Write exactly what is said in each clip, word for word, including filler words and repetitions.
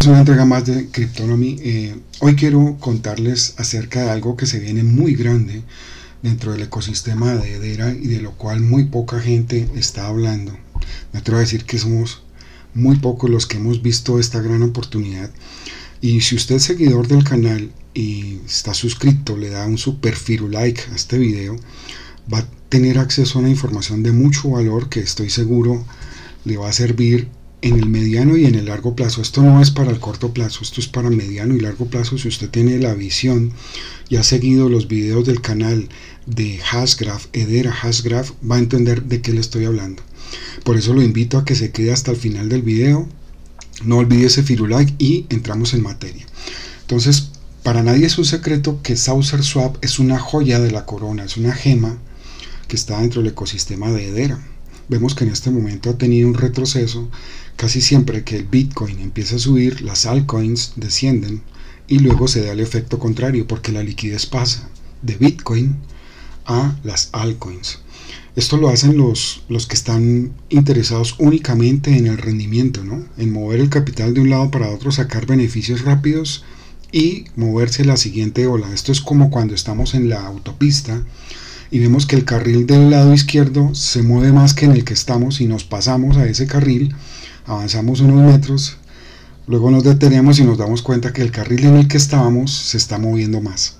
Es una entrega más de Cryptonomy. Eh, hoy quiero contarles acerca de algo que se viene muy grande dentro del ecosistema de Hedera y de lo cual muy poca gente está hablando. Me atrevo a decir que somos muy pocos los que hemos visto esta gran oportunidad. Y si usted es seguidor del canal y está suscrito, le da un super firulike a este video, va a tener acceso a una información de mucho valor que estoy seguro le va a servir en el mediano y en el largo plazo. Esto no es para el corto plazo, esto es para mediano y largo plazo. Si usted tiene la visión y ha seguido los videos del canal de Hashgraph, Hedera Hashgraph, va a entender de qué le estoy hablando. Por eso lo invito a que se quede hasta el final del video. No olvide ese firulike y entramos en materia. Entonces, para nadie es un secreto que SaucerSwap es una joya de la corona, es una gema que está dentro del ecosistema de Hedera. Vemos que en este momento ha tenido un retroceso. Casi siempre que el Bitcoin empieza a subir, las altcoins descienden y luego se da el efecto contrario, porque la liquidez pasa de Bitcoin a las altcoins. Esto lo hacen los, los que están interesados únicamente en el rendimiento, ¿no? En mover el capital de un lado para otro, sacar beneficios rápidos y moverse a la siguiente ola. Esto es como cuando estamos en la autopista y vemos que el carril del lado izquierdo se mueve más que en el que estamos y nos pasamos a ese carril, avanzamos unos metros, luego nos detenemos y nos damos cuenta que el carril en el que estábamos se está moviendo más.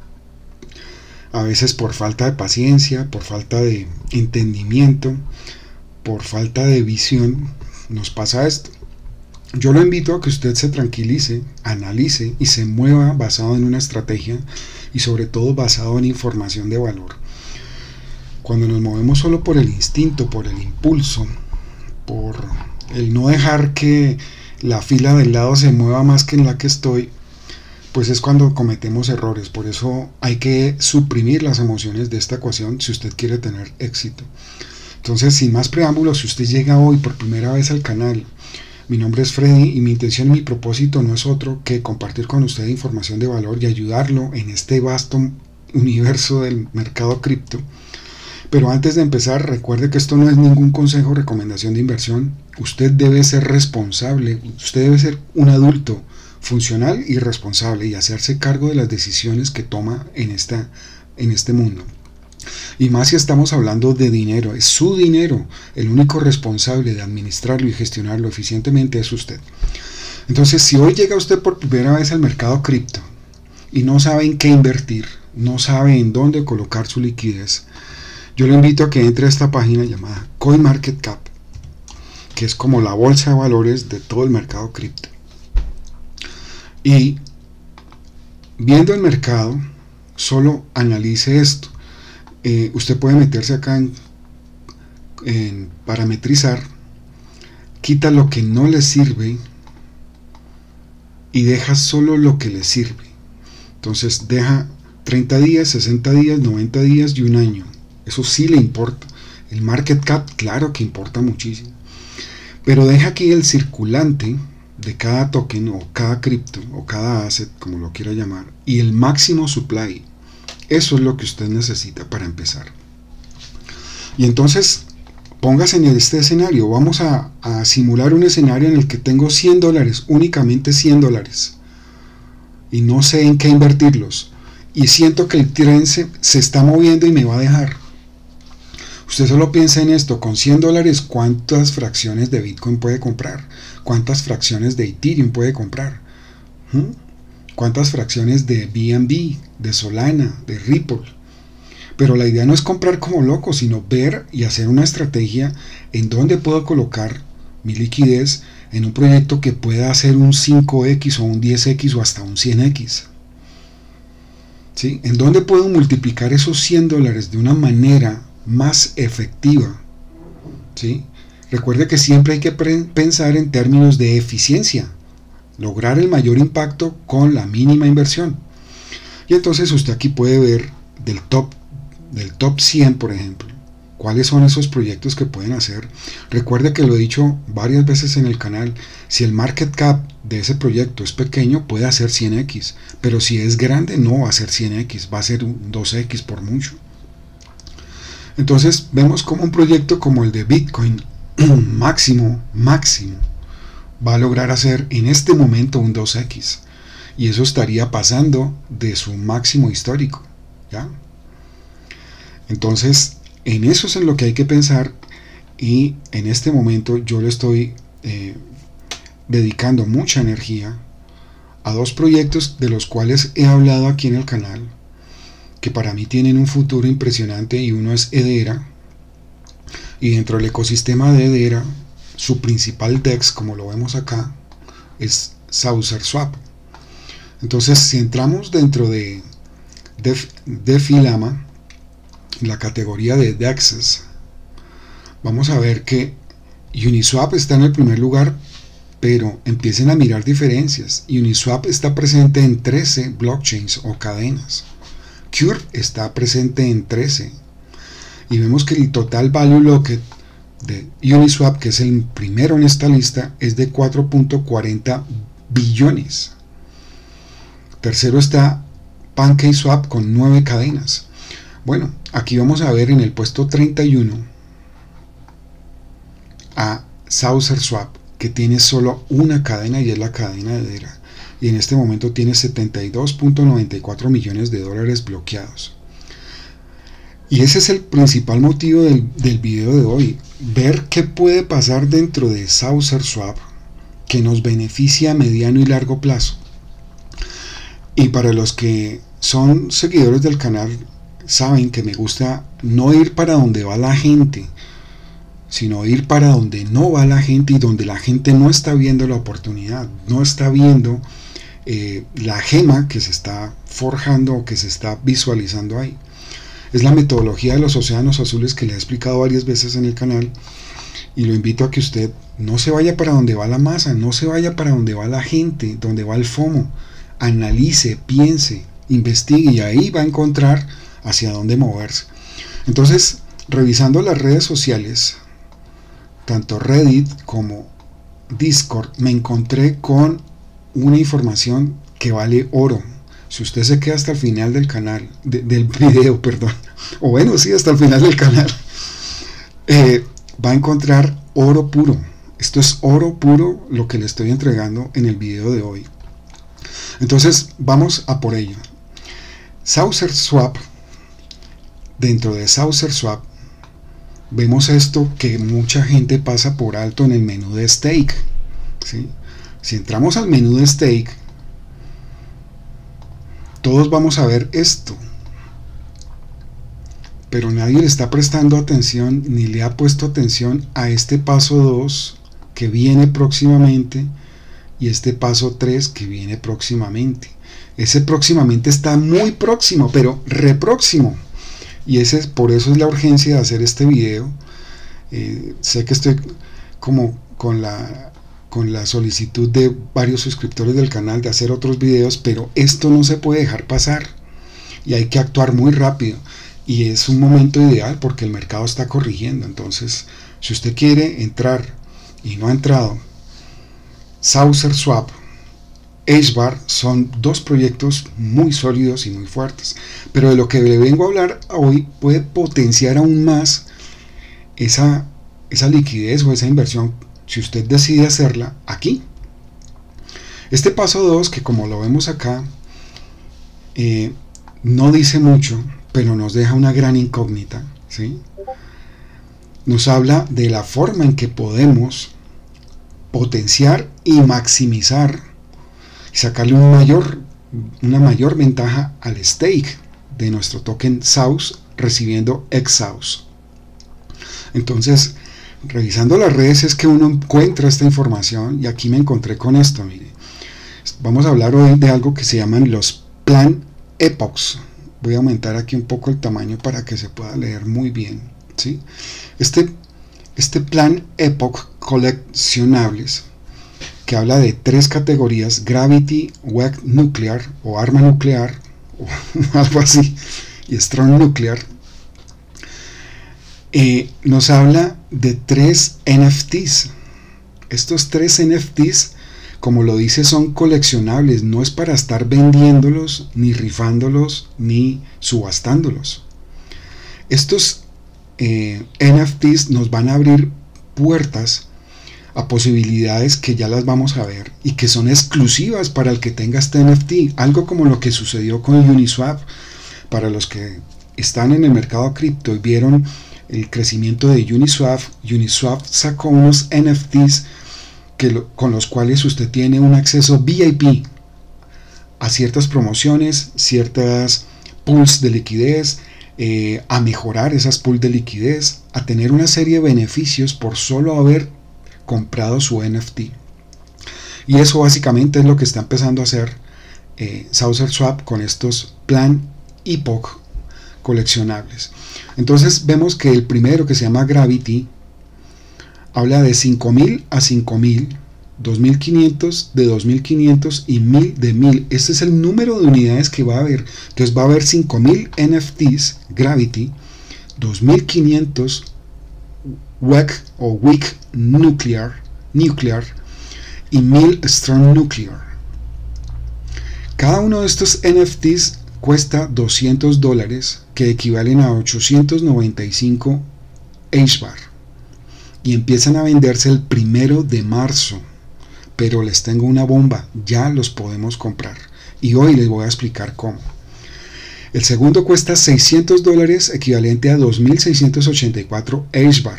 A veces por falta de paciencia, por falta de entendimiento, por falta de visión, nos pasa esto. Yo lo invito a que usted se tranquilice, analice y se mueva basado en una estrategia y sobre todo basado en información de valor. Cuando nos movemos solo por el instinto, por el impulso, por el no dejar que la fila del lado se mueva más que en la que estoy, pues es cuando cometemos errores. Por eso hay que suprimir las emociones de esta ecuación si usted quiere tener éxito. Entonces, sin más preámbulos, si usted llega hoy por primera vez al canal, mi nombre es Freddy y mi intención y mi propósito no es otro que compartir con usted información de valor y ayudarlo en este vasto universo del mercado cripto. Pero antes de empezar, recuerde que esto no es ningún consejo o recomendación de inversión. Usted debe ser responsable, usted debe ser un adulto funcional y responsable y hacerse cargo de las decisiones que toma en, esta, en este mundo. Y más si estamos hablando de dinero, es su dinero, el único responsable de administrarlo y gestionarlo eficientemente es usted. Entonces, si hoy llega usted por primera vez al mercado cripto y no sabe en qué invertir, no sabe en dónde colocar su liquidez, yo le invito a que entre a esta página llamada CoinMarketCap, que es como la bolsa de valores de todo el mercado cripto. Y viendo el mercado, solo analice esto. Eh, usted puede meterse acá en, en parametrizar, quita lo que no le sirve y deja solo lo que le sirve. Entonces deja treinta días, sesenta días, noventa días y un año. Eso sí le importa. El market cap, claro que importa muchísimo. Pero deja aquí el circulante de cada token o cada cripto o cada asset, como lo quiera llamar, y el máximo supply. Eso es lo que usted necesita para empezar. Y entonces, póngase en este escenario. Vamos a, a simular un escenario en el que tengo cien dólares, únicamente cien dólares, y no sé en qué invertirlos. Y siento que el tren se, se está moviendo y me va a dejar. Usted solo piensa en esto, con cien dólares, ¿cuántas fracciones de Bitcoin puede comprar? ¿Cuántas fracciones de Ethereum puede comprar? ¿Mm? ¿Cuántas fracciones de B N B, de Solana, de Ripple? Pero la idea no es comprar como loco, sino ver y hacer una estrategia en donde puedo colocar mi liquidez en un proyecto que pueda hacer un cinco equis o un diez equis o hasta un cien equis. ¿Sí? En donde puedo multiplicar esos cien dólares de una manera más efectiva. ¿Sí? Recuerde que siempre hay que pensar en términos de eficiencia, lograr el mayor impacto con la mínima inversión. Y entonces usted aquí puede ver del top, del top cien, por ejemplo, cuáles son esos proyectos que pueden hacer. Recuerde que lo he dicho varias veces en el canal, si el market cap de ese proyecto es pequeño, puede hacer cien equis, pero si es grande no va a ser cien equis, va a ser un dos equis por mucho. Entonces vemos como un proyecto como el de Bitcoin, máximo, máximo, va a lograr hacer en este momento un dos equis, y eso estaría pasando de su máximo histórico, ¿ya? Entonces, en eso es en lo que hay que pensar, y en este momento yo le estoy eh, dedicando mucha energía a dos proyectos de los cuales he hablado aquí en el canal, que para mí tienen un futuro impresionante, y uno es Hedera, y dentro del ecosistema de Hedera, su principal D E X, como lo vemos acá, es Saucer Swap. Entonces, si entramos dentro de DeFi Lama, en la categoría de D E Xs, vamos a ver que Uniswap está en el primer lugar, pero empiecen a mirar diferencias. Uniswap está presente en trece blockchains o cadenas. Curve está presente en trece. Y vemos que el total value locked de Uniswap, que es el primero en esta lista, es de cuatro punto cuarenta billones. Tercero está PancakeSwap con nueve cadenas. Bueno, aquí vamos a ver en el puesto treinta y uno a Saucer Swap, que tiene solo una cadena, y es la cadena de Hedera, y en este momento tiene setenta y dos punto noventa y cuatro millones de dólares bloqueados. Y ese es el principal motivo del, del video de hoy, ver qué puede pasar dentro de Saucer Swap que nos beneficia a mediano y largo plazo. Y para los que son seguidores del canal, saben que me gusta no ir para donde va la gente, sino ir para donde no va la gente, y donde la gente no está viendo la oportunidad, no está viendo eh, la gema que se está forjando o que se está visualizando ahí. Es la metodología de los océanos azules que le he explicado varias veces en el canal, y lo invito a que usted no se vaya para donde va la masa, no se vaya para donde va la gente, donde va el FOMO. Analice, piense, investigue, y ahí va a encontrar hacia dónde moverse. Entonces, revisando las redes sociales, tanto Reddit como Discord, me encontré con una información que vale oro. Si usted se queda hasta el final del canal, de, del video, perdón, o bueno, sí, hasta el final del canal, eh, va a encontrar oro puro. Esto es oro puro lo que le estoy entregando en el video de hoy. Entonces, vamos a por ello. Saucer Swap, dentro de Saucer Swap, vemos esto que mucha gente pasa por alto en el menú de stake, ¿sí? Si entramos al menú de stake, todos vamos a ver esto, pero nadie le está prestando atención ni le ha puesto atención a este paso dos que viene próximamente, y este paso tres que viene próximamente. Ese próximamente está muy próximo, pero re próximo. Y ese es, por eso es la urgencia de hacer este video. Eh, sé que estoy como con la, con la solicitud de varios suscriptores del canal de hacer otros videos, pero esto no se puede dejar pasar. Y hay que actuar muy rápido. Y es un momento ideal porque el mercado está corrigiendo. Entonces, si usted quiere entrar y no ha entrado, Saucer Swap, H-Bar son dos proyectos muy sólidos y muy fuertes, pero de lo que le vengo a hablar hoy puede potenciar aún más esa, esa liquidez o esa inversión si usted decide hacerla aquí. Este paso dos, que como lo vemos acá, eh, no dice mucho, pero nos deja una gran incógnita, ¿sí? Nos habla de la forma en que podemos potenciar y maximizar y sacarle un mayor, una mayor ventaja al stake de nuestro token S A U S recibiendo X S A U S. Entonces, revisando las redes es que uno encuentra esta información, y aquí me encontré con esto. Mire, vamos a hablar hoy de algo que se llaman los Plan Epochs. Voy a aumentar aquí un poco el tamaño para que se pueda leer muy bien, ¿sí? Este Este plan Epoch coleccionables, que habla de tres categorías: Gravity, Weak Nuclear o arma nuclear o algo así, y Strong Nuclear, eh, nos habla de tres N F Ts. Estos tres N F Ts, como lo dice, son coleccionables, no es para estar vendiéndolos, ni rifándolos, ni subastándolos. Estos Eh, N F Ts nos van a abrir puertas a posibilidades que ya las vamos a ver y que son exclusivas para el que tenga este N F T, algo como lo que sucedió con Uniswap. Para los que están en el mercado cripto y vieron el crecimiento de Uniswap, Uniswap sacó unos N F Ts que lo, con los cuales usted tiene un acceso V I P a ciertas promociones, ciertas pools de liquidez, eh, a mejorar esas pools de liquidez, a tener una serie de beneficios por solo haber comprado su N F T. Y eso básicamente es lo que está empezando a hacer eh, SaucerSwap con estos plan Epoch coleccionables. Entonces vemos que el primero, que se llama Gravity, habla de cinco mil a cinco mil, dos mil quinientos de dos mil quinientos y mil de mil. Este es el número de unidades que va a haber. Entonces va a haber cinco mil N F Ts Gravity, dos mil quinientos W E C o Weak Nuclear, Nuclear y mil Strong Nuclear. Cada uno de estos N F Ts cuesta doscientos dólares, que equivalen a ochocientos noventa y cinco H bar, y empiezan a venderse el primero de marzo. Pero les tengo una bomba, ya los podemos comprar y hoy les voy a explicar cómo. El segundo cuesta seiscientos dólares, equivalente a dos mil seiscientos ochenta y cuatro H bar,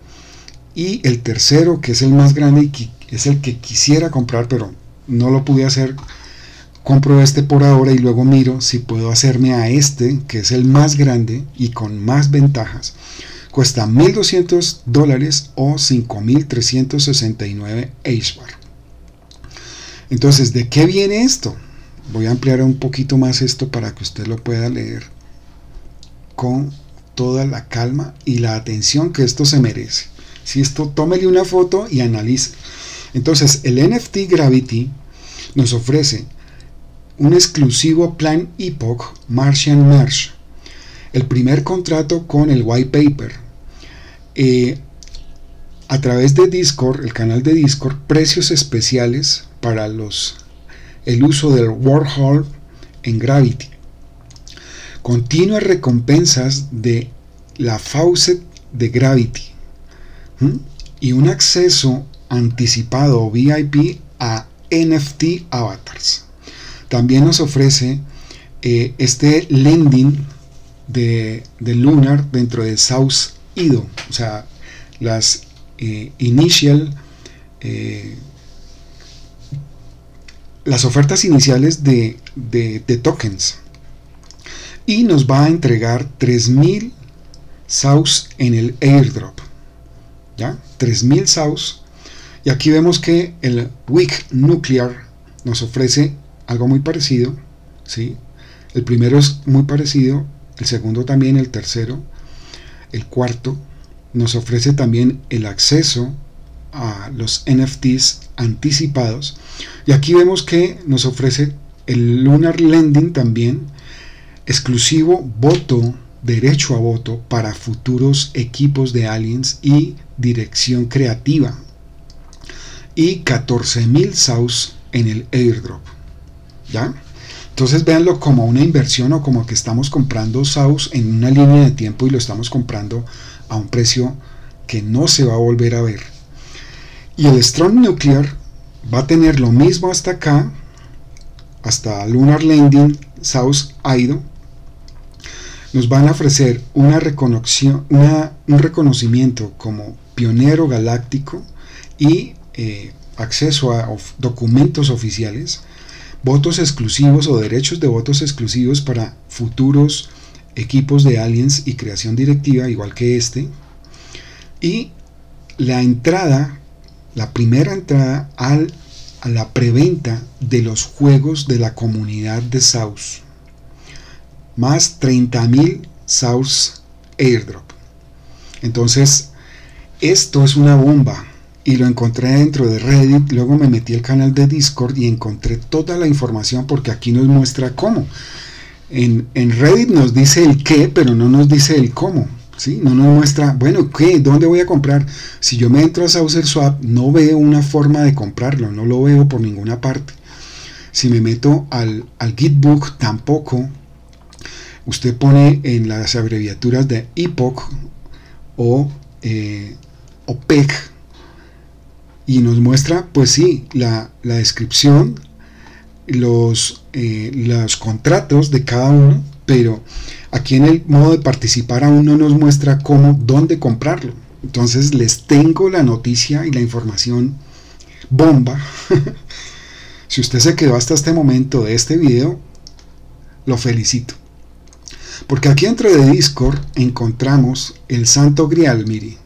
y el tercero, que es el más grande y que es el que quisiera comprar pero no lo pude hacer, compro este por ahora y luego miro si puedo hacerme a este, que es el más grande y con más ventajas. Cuesta mil doscientos dólares o cinco mil trescientos sesenta y nueve H bar. Entonces, ¿de qué viene esto? Voy a ampliar un poquito más esto para que usted lo pueda leer con toda la calma y la atención que esto se merece. Si esto, tómele una foto y analice. Entonces, el N F T Gravity nos ofrece un exclusivo plan Epoch Martian Merge, el primer contrato con el white paper, eh, a través de Discord, el canal de Discord, precios especiales para los el uso del Warhol en Gravity, continuas recompensas de la faucet de Gravity, ¿m? y un acceso anticipado V I P a N F T avatars. También nos ofrece eh, este lending de, de Lunar dentro de South I D O, o sea, las eh, initial, eh, las ofertas iniciales de, de, de tokens, y nos va a entregar tres mil South en el airdrop, ¿ya? tres mil South, y aquí vemos que el Weak Nuclear nos ofrece algo muy parecido, ¿sí? El primero es muy parecido, el segundo también, el tercero, el cuarto nos ofrece también el acceso a los N F Ts anticipados, y aquí vemos que nos ofrece el Lunar Lending también, exclusivo voto, derecho a voto para futuros equipos de aliens y dirección creativa, y catorce mil South en el airdrop. ¿Ya? Entonces véanlo como una inversión o como que estamos comprando South en una línea de tiempo y lo estamos comprando a un precio que no se va a volver a ver. Y el Strong Nuclear va a tener lo mismo hasta acá, hasta Lunar Landing, South I D O. Nos van a ofrecer una reconoción, una, un reconocimiento como pionero galáctico y eh, acceso a of, documentos oficiales, votos exclusivos o derechos de votos exclusivos para futuros equipos de aliens y creación directiva, igual que este, y la entrada, la primera entrada al, a la preventa de los juegos de la comunidad de South, más treinta mil South airdrop. Entonces esto es una bomba, y lo encontré dentro de Reddit. Luego me metí al canal de Discord y encontré toda la información, porque aquí nos muestra cómo. En, en Reddit nos dice el qué, pero no nos dice el cómo, ¿sí? No nos muestra, bueno, ¿qué? ¿Dónde voy a comprar? Si yo me entro a SaucerSwap, no veo una forma de comprarlo, no lo veo por ninguna parte. Si me meto al, al Gitbook, tampoco. Usted pone en las abreviaturas de Epoch o, eh, o P E C, y nos muestra, pues sí, la, la descripción, los, eh, los contratos de cada uno, pero aquí en el modo de participar aún no nos muestra cómo, dónde comprarlo. Entonces les tengo la noticia y la información bomba. Si usted se quedó hasta este momento de este video, lo felicito. Porque aquí dentro de Discord encontramos el santo grial, mire.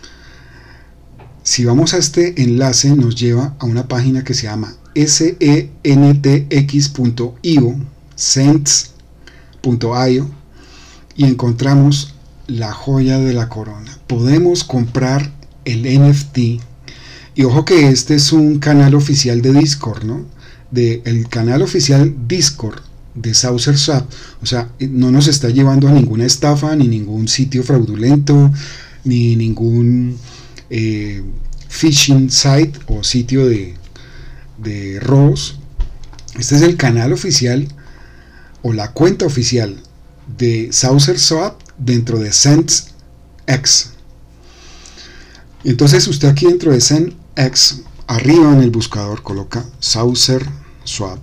Si vamos a este enlace nos lleva a una página que se llama sentx punto io, sents punto io, y encontramos la joya de la corona. Podemos comprar el N F T, y ojo que este es un canal oficial de Discord, ¿no? De el canal oficial Discord de Saucer Swap, o sea, no nos está llevando a ninguna estafa, ni ningún sitio fraudulento, ni ningún eh, phishing site o sitio de, de robos. Este es el canal oficial o la cuenta oficial de Saucer Swap dentro de SendX. Entonces usted aquí dentro de SendX, arriba en el buscador coloca Saucer Swap,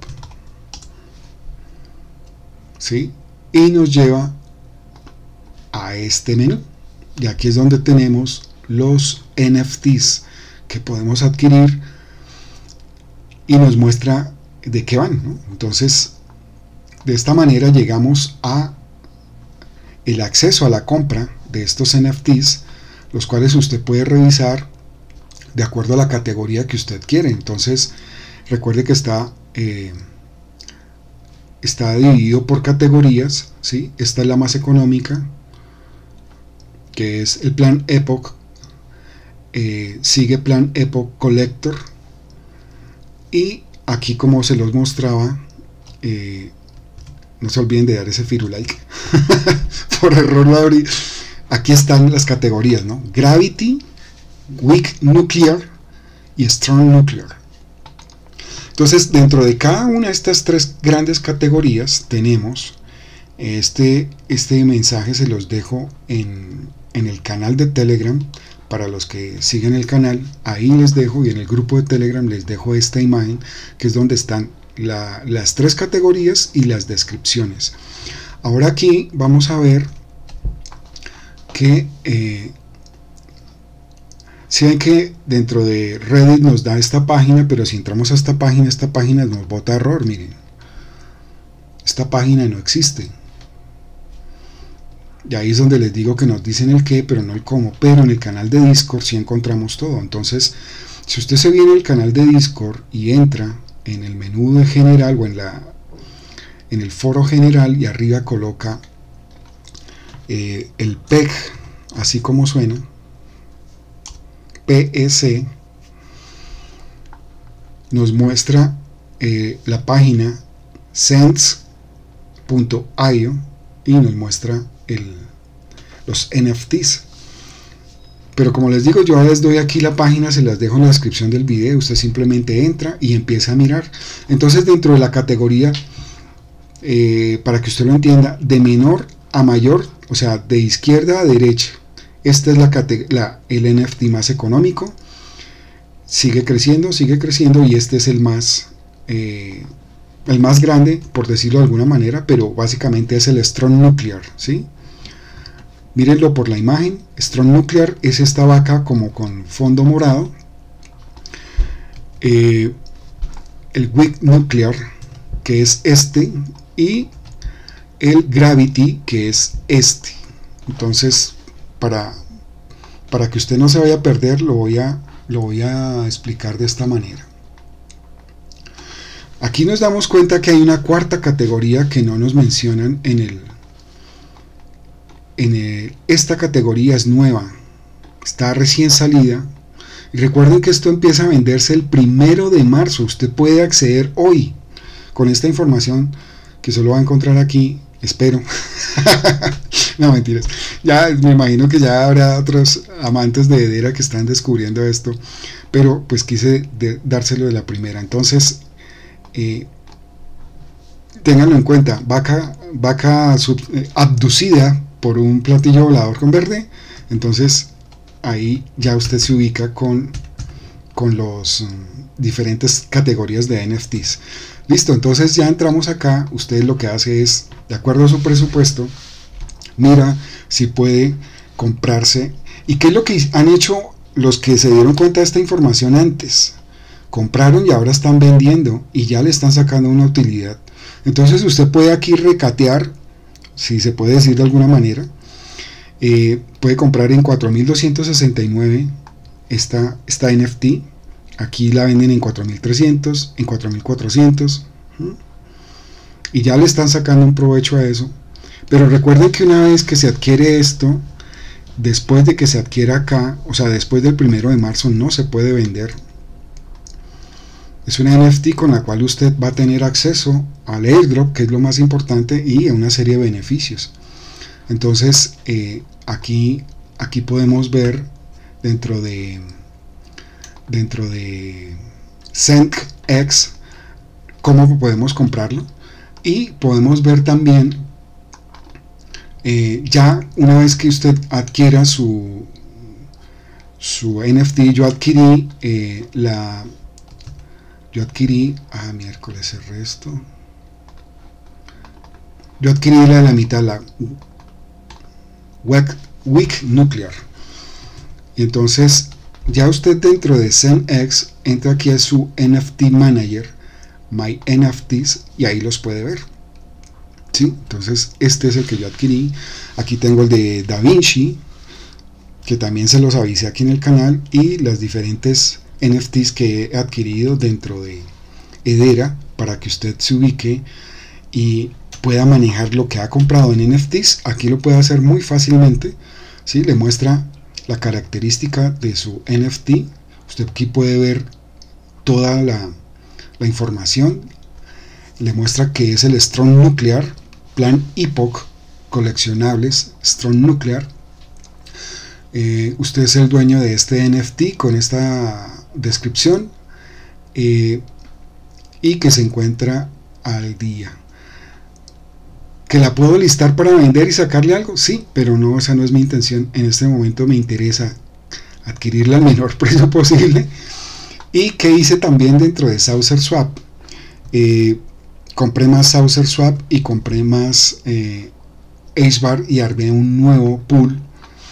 ¿sí? Y nos lleva a este menú, y aquí es donde tenemos los N F Ts que podemos adquirir y nos muestra de qué van, ¿no? Entonces de esta manera llegamos a el acceso a la compra de estos N F Ts, los cuales usted puede revisar de acuerdo a la categoría que usted quiere. Entonces recuerde que está eh, está dividido por categorías, ¿sí? Esta es la más económica, que es el plan Epoch, eh, sigue plan Epoch Collector, y aquí, como se los mostraba, eh, no se olviden de dar ese firulike por error lo abrí. Aquí están las categorías, ¿no? Gravity, Weak Nuclear y Strong Nuclear. Entonces, dentro de cada una de estas tres grandes categorías tenemos este, este mensaje. Se los dejo en, en el canal de Telegram para los que siguen el canal. Ahí les dejo, y en el grupo de Telegram les dejo esta imagen, que es donde están la, las tres categorías y las descripciones. Ahora aquí vamos a ver que eh, si ven que dentro de Reddit nos da esta página, pero si entramos a esta página, esta página nos bota error. Miren, esta página no existe, y ahí es donde les digo que nos dicen el qué, pero no el cómo. Pero en el canal de Discord sí encontramos todo. Entonces, si usted se viene al canal de Discord y entra en el menú de general, o en la en el foro general, y arriba coloca eh, el P E G, así como suena, P E C, nos muestra eh, la página sends punto io y nos muestra el, los N F Ts. Pero como les digo, yo les doy aquí la página, se las dejo en la descripción del video. Usted simplemente entra y empieza a mirar. Entonces, dentro de la categoría, eh, para que usted lo entienda, de menor a mayor, o sea, de izquierda a derecha, esta es la, la el N F T más económico. Sigue creciendo, sigue creciendo, y este es el más eh, el más grande, por decirlo de alguna manera, pero básicamente es el Strong Nuclear, ¿sí? Mírenlo por la imagen. Strong Nuclear es esta vaca como con fondo morado. Eh, el Weak Nuclear, que es este, y el Gravity, que es este. Entonces, para, para que usted no se vaya a perder, lo voy a, lo voy a explicar de esta manera. Aquí nos damos cuenta que hay una cuarta categoría que no nos mencionan en el en el, esta categoría es nueva, está recién salida, y recuerden que esto empieza a venderse el primero de marzo. Usted puede acceder hoy con esta información que solo va a encontrar aquí, espero. No, mentiras, ya me imagino que ya habrá otros amantes de Hedera que están descubriendo esto, pero pues quise de, dárselo de la primera. Entonces eh, ténganlo en cuenta, vaca, vaca sub, eh, abducida por un platillo volador con verde. Entonces ahí ya usted se ubica con, con los um, diferentes categorías de N F Ts. Listo, entonces ya entramos acá. Usted lo que hace es, de acuerdo a su presupuesto, mira si puede comprarse. ¿Y qué es lo que han hecho los que se dieron cuenta de esta información antes? Compraron y ahora están vendiendo y ya le están sacando una utilidad. Entonces usted puede aquí recatear, si se puede decir de alguna manera. Eh, puede comprar en cuatro mil doscientos sesenta y nueve esta, esta N F T. Aquí la venden en cuatro mil trescientos, en cuatro mil cuatrocientos, ¿sí? Y ya le están sacando un provecho a eso. Pero recuerden que una vez que se adquiere esto, después de que se adquiera acá, o sea, después del primero de marzo, no se puede vender. Es una N F T con la cual usted va a tener acceso al airdrop, que es lo más importante, y a una serie de beneficios. Entonces, eh, aquí, aquí podemos ver dentro de dentro de SendX cómo podemos comprarlo, y podemos ver también eh, ya una vez que usted adquiera su su N F T. Yo adquirí eh, la yo adquirí ah miércoles el resto yo adquirí la de la mitad, la Weak Nuclear. Y entonces ya usted dentro de SendX entra aquí a su N F T Manager, My N F Ts, y ahí los puede ver, ¿sí? Entonces este es el que yo adquirí. Aquí tengo el de DaVinci, que también se los avisé aquí en el canal, y las diferentes N F Ts que he adquirido dentro de Hedera, para que usted se ubique y pueda manejar lo que ha comprado en N F Ts. Aquí lo puede hacer muy fácilmente, ¿sí? Le muestra la característica de su N F T. Usted aquí puede ver toda la, la información. Le muestra que es el Strong Nuclear, plan Epoch, coleccionables, Strong Nuclear. Eh, usted es el dueño de este N F T con esta descripción, eh, y que se encuentra al día. ¿Que la puedo listar para vender y sacarle algo? Sí, pero no, esa no es mi intención. En este momento me interesa adquirirla al menor precio posible. ¿Y que hice también dentro de Saucer Swap? Eh, compré más Saucer Swap y compré más eh, H-Bar, y armé un nuevo pool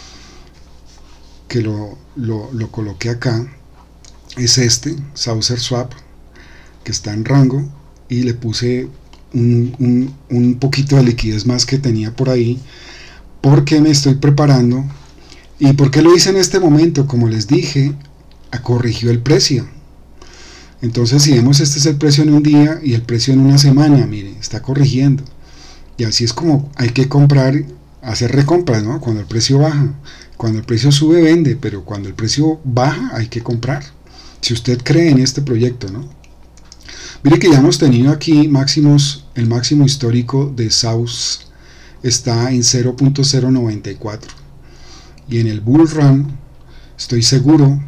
que lo, lo, lo coloqué acá. Es este, Saucer Swap, que está en rango, y le puse Un, un, un poquito de liquidez más que tenía por ahí, porque me estoy preparando. ¿Y por qué lo hice en este momento? Como les dije, corrigió el precio. Entonces, si vemos, este es el precio en un día y el precio en una semana, mire, está corrigiendo. Y así es como hay que comprar, hacer recompras, ¿no? Cuando el precio baja. Cuando el precio sube, vende, pero cuando el precio baja, hay que comprar. Si usted cree en este proyecto, ¿no? Mire que ya hemos tenido aquí máximos. El máximo histórico de S A U S está en cero punto cero noventa y cuatro, y en el Bull Run estoy seguro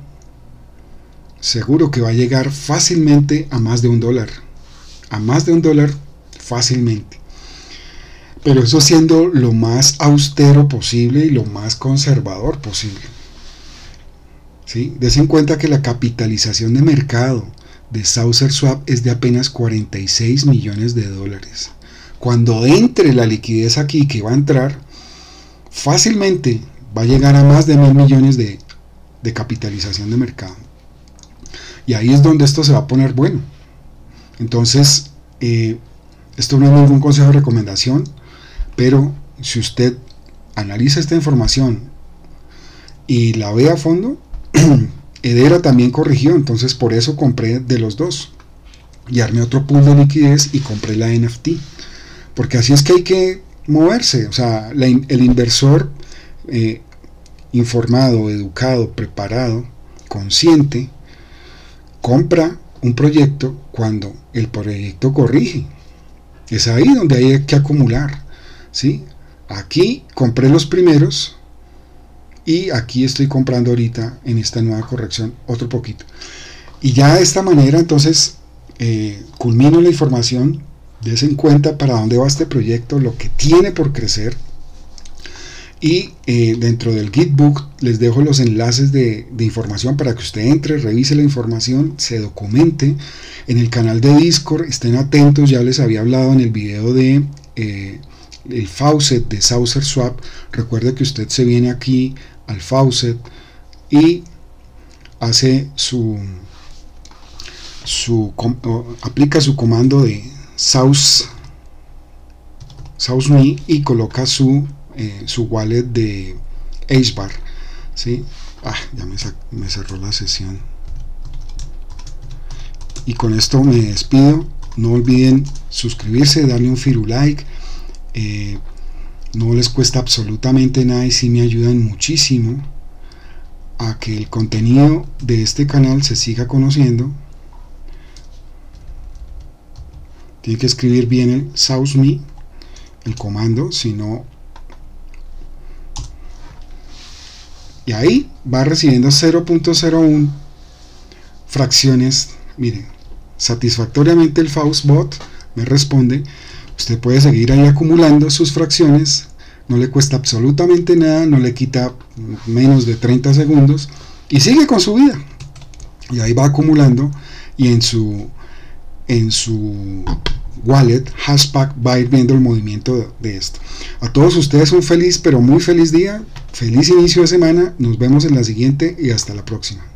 seguro que va a llegar fácilmente a más de un dólar, a más de un dólar fácilmente, pero eso siendo lo más austero posible y lo más conservador posible, ¿sí? Des en cuenta que la capitalización de mercado de Saucer Swap es de apenas cuarenta y seis millones de dólares. Cuando entre la liquidez aquí, que va a entrar, fácilmente va a llegar a más de mil millones de, de capitalización de mercado. Y ahí es donde esto se va a poner bueno. Entonces, eh, esto no es ningún consejo de recomendación, pero si usted analiza esta información y la ve a fondo, Hedera también corrigió, entonces por eso compré de los dos y armé otro pool de liquidez y compré la N F T, porque así es que hay que moverse. O sea, la, el inversor eh, informado, educado, preparado, consciente, compra un proyecto cuando el proyecto corrige. Es ahí donde hay que acumular, ¿sí? Aquí compré los primeros, y aquí estoy comprando ahorita en esta nueva corrección otro poquito, y ya de esta manera entonces eh, culmino la información. Des en cuenta para dónde va este proyecto, lo que tiene por crecer, Y eh, dentro del Gitbook les dejo los enlaces de, de información para que usted entre, revise la información, se documente. En el canal de Discord estén atentos, ya les había hablado en el video de eh, el faucet de Saucer Swap. Recuerde que usted se viene aquí al faucet y hace su, su aplica su comando de Sauce SauceMe y coloca su eh, su wallet de Acebar, ¿sí? Ah, ya me, me cerró la sesión. Y con esto me despido. No olviden suscribirse, darle un firulike. Eh, no les cuesta absolutamente nada y sí me ayudan muchísimo a que el contenido de este canal se siga conociendo. Tiene que escribir bien el SauceMe, el comando, si no, y ahí va recibiendo cero punto cero uno fracciones. Miren, satisfactoriamente el FaustBot me responde. Usted puede seguir ahí acumulando sus fracciones, no le cuesta absolutamente nada, no le quita menos de treinta segundos y sigue con su vida. Y ahí va acumulando y en su en su wallet Hashpack va a ir viendo el movimiento de, de esto. A todos ustedes un feliz, pero muy feliz día, feliz inicio de semana, nos vemos en la siguiente y hasta la próxima.